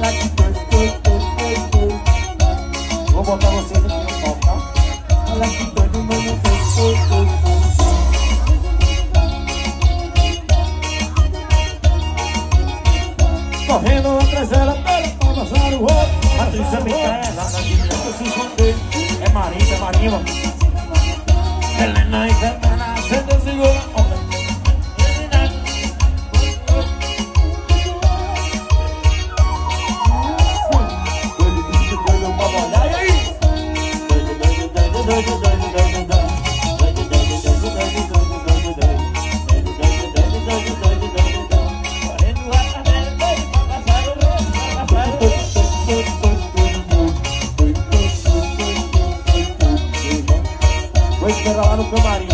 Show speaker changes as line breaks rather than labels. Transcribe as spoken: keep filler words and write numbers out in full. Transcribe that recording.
Ela que doido, doido, doido, doido. Vou botar vocês aqui no palco, tá? Ela que doido, mano, doido, doido, doido. Correndo atrás dela, pela pra passar o outro. A triste é ela, de dentro se esconder. É Marinho, é Marinho. Helena e Helena, você segura a onda. Vou esperar lá no camarim.